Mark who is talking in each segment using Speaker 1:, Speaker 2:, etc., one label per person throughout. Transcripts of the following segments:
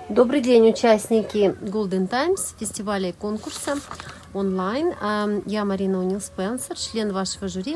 Speaker 1: Добрый день, участники Golden Times, фестиваля и конкурса онлайн. Я Марина Унил-Спенсер, член вашего жюри.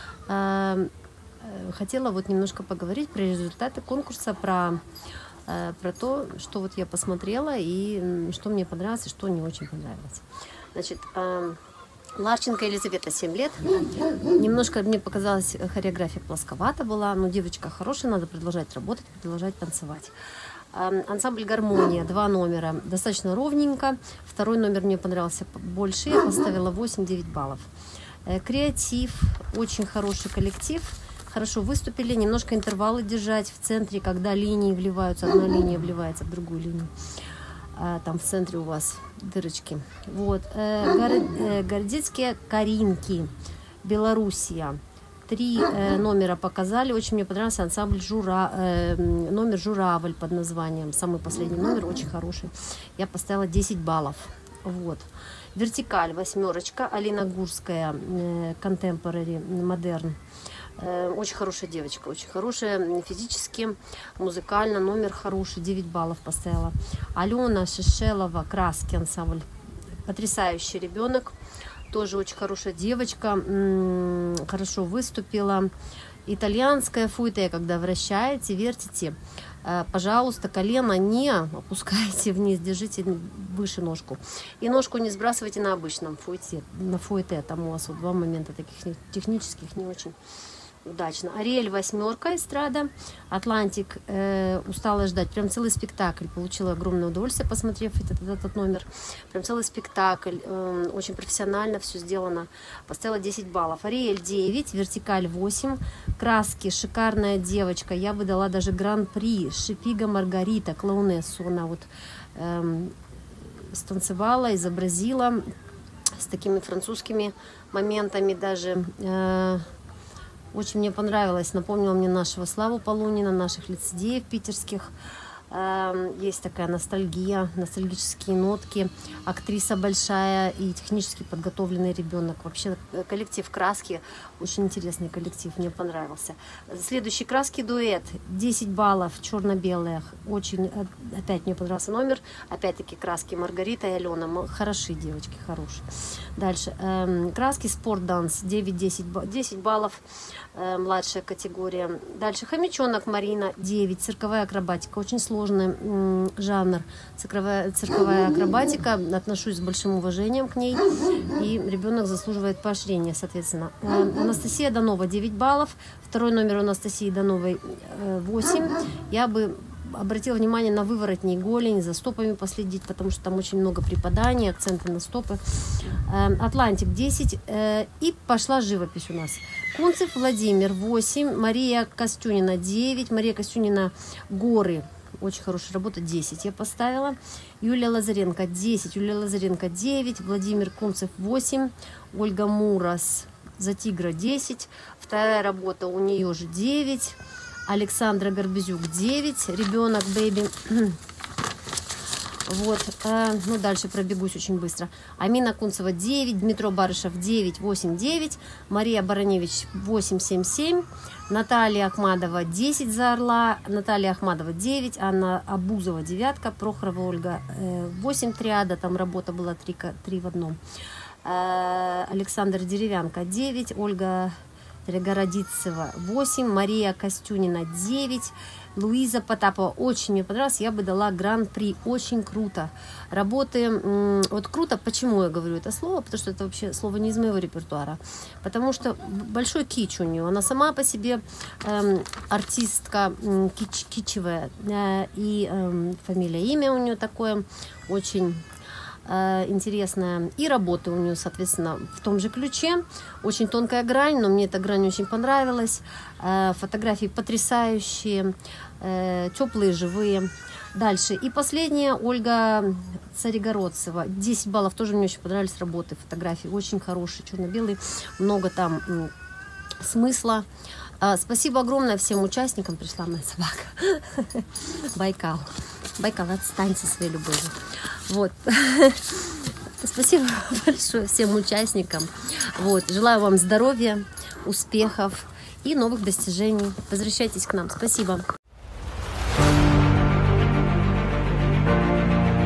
Speaker 1: Хотела вот немножко поговорить про результаты конкурса, про то, что вот я посмотрела и что мне понравилось, и что не очень понравилось. Значит, Ларченко Елизавета, 7 лет. Немножко мне показалась хореография плосковата была, но девочка хорошая, надо продолжать работать, продолжать танцевать. Ансамбль «Гармония», 2 номера, достаточно ровненько. Второй номер мне понравился больше, я поставила 8-9 баллов. Креатив, очень хороший коллектив, хорошо выступили, немножко интервалы держать в центре, когда линии вливаются, одна линия вливается в другую линию. Там в центре у вас дырочки. Вот. Городецкие Каринки, Белоруссия. 3 номера показали. Очень мне понравился ансамбль номер «Журавль» под названием. Самый последний номер, очень хороший. Я поставила 10 баллов. Вот. Вертикаль, 8. Алина Гурская, Contemporary, Modern. Очень хорошая девочка, очень хорошая физически, музыкально, номер хороший, 9 баллов поставила. Алена Шишелова, Краски ансамбль. Потрясающий ребенок. Тоже очень хорошая девочка, хорошо выступила. Итальянская фуэте, когда вращаете, вертите, пожалуйста, колено не опускайте вниз, держите выше ножку. И ножку не сбрасывайте на обычном фуэте, там у вас вот 2 момента таких технических не очень удачно. Ариэль, 8, эстрада. Атлантик, устала ждать. Прям целый спектакль. Получила огромное удовольствие, посмотрев этот номер. Прям целый спектакль. Очень профессионально все сделано. Поставила 10 баллов. Ариэль, 9. Вертикаль, 8. Краски, шикарная девочка. Я бы дала даже гран-при. Шипига Маргарита, клоунессу. Она вот станцевала, изобразила с такими французскими моментами даже. Очень мне понравилось, напомнила мне нашего Славу Полунина, наших лицедеев питерских. Есть такая ностальгия, ностальгические нотки. Актриса большая и технически подготовленный ребенок. Вообще коллектив «Краски», очень интересный коллектив, мне понравился. Следующий «Краски» дуэт, 10 баллов, черно-белые. Очень, опять мне понравился номер. Опять-таки «Краски» Маргарита и Алена. Хорошие девочки, хорошие. Дальше. «Краски» спорт-данс, 10 баллов, младшая категория. Дальше «Хомячонок» Марина, 9. Цирковая акробатика, очень сложный жанр. Цирковая акробатика. Отношусь с большим уважением к ней. И ребенок заслуживает поощрения, соответственно. Анастасия Донова, 9 баллов. Второй номер у Анастасии Доновой, 8. Я бы обратила внимание на выворотни, голень, за стопами последить, потому что там очень много припаданий, акценты на стопы. Атлантик, 10. И пошла живопись у нас. Кунцев Владимир, 8. Мария Костюнина, 9. Мария Костюнина, горы. Очень хорошая работа, 10 я поставила. Юлия Лазаренко, 10. Юлия Лазаренко, 9. Владимир Кунцев, 8. Ольга Мурас, «За тигра», 10. Вторая работа у нее же 9. Александра Горбезюк, 9. Ребенок, бэйби. Вот, ну дальше пробегусь очень быстро. Амина Кунцева, 9. Дмитро Барышев, 9, 8, 9. Мария Бараневич, 8, 7, 7. Наталья Ахмадова, 10 за орла. Наталья Ахмадова, 9. Анна Абузова, 9. Прохорова Ольга, 8 триада. Там работа была 3 в одном. Александр Деревянко, 9. Ольга Городицева, 8. Мария Костюнина, 9. Луиза Потапова, очень мне понравилось, я бы дала гран-при, очень круто. Работы, вот круто, почему я говорю это слово, потому что это вообще слово не из моего репертуара, потому что большой кич у нее, она сама по себе артистка кичевая, и фамилия, имя у нее такое, очень интересная. И работы у нее, соответственно, в том же ключе. Очень тонкая грань, но мне эта грань очень понравилась. Фотографии потрясающие, теплые, живые. Дальше. И последняя, Ольга Царегородцева. 10 баллов, тоже мне очень понравились работы, фотографии. Очень хорошие, черно-белые. Много там смысла. Спасибо огромное всем участникам. Пришла моя собака. Байкал. Байкал, отстань со своей любовью. Вот. Спасибо большое всем участникам. Вот. Желаю вам здоровья, успехов и новых достижений. Возвращайтесь к нам. Спасибо. Thank